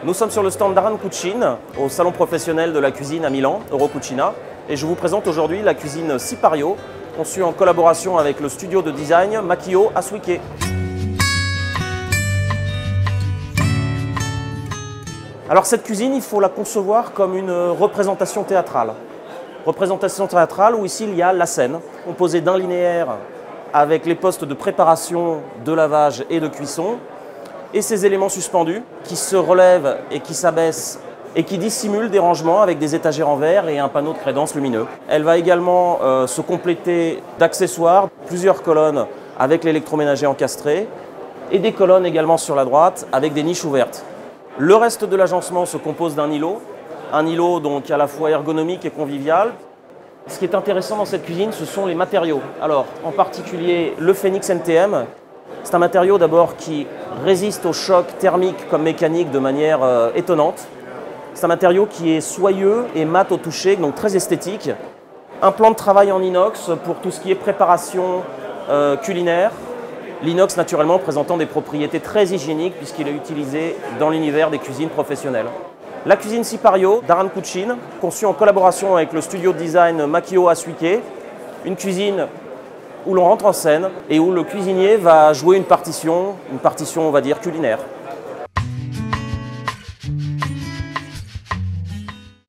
Nous sommes sur le stand d'Aran Cucine, au salon professionnel de la cuisine à Milan, Eurocucina, et je vous présente aujourd'hui la cuisine Sipario, conçue en collaboration avec le studio de design Macchio à Suiké. Alors cette cuisine, il faut la concevoir comme une représentation théâtrale. Représentation théâtrale où ici il y a la scène, composée d'un linéaire avec les postes de préparation, de lavage et de cuisson, et ces éléments suspendus qui se relèvent et qui s'abaissent et qui dissimulent des rangements avec des étagères en verre et un panneau de crédence lumineux. Elle va également se compléter d'accessoires, plusieurs colonnes avec l'électroménager encastré et des colonnes également sur la droite avec des niches ouvertes. Le reste de l'agencement se compose d'un îlot donc à la fois ergonomique et convivial. Ce qui est intéressant dans cette cuisine, ce sont les matériaux. Alors, en particulier le Phoenix NTM. C'est un matériau d'abord qui résiste aux chocs thermiques comme mécaniques de manière étonnante. C'est un matériau qui est soyeux et mat au toucher, donc très esthétique. Un plan de travail en inox pour tout ce qui est préparation culinaire. L'inox naturellement présentant des propriétés très hygiéniques puisqu'il est utilisé dans l'univers des cuisines professionnelles. La cuisine Sipario d'Aran Cucine, conçue en collaboration avec le studio de design Macchio à Suiké. Une cuisine où l'on rentre en scène et où le cuisinier va jouer une partition on va dire culinaire.